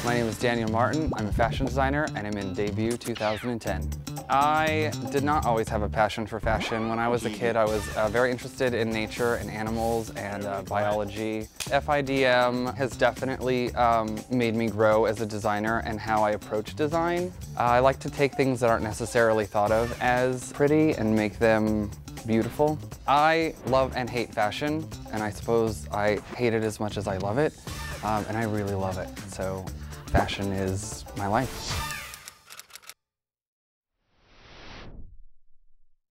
My name is Daniel Martin. I'm a fashion designer and I'm in debut 2010. I did not always have a passion for fashion. When I was a kid, I was very interested in nature and animals and biology. FIDM has definitely made me grow as a designer and how I approach design. I like to take things that aren't necessarily thought of as pretty and make them beautiful. I love and hate fashion, and I suppose I hate it as much as I love it, and I really love it. So fashion is my life.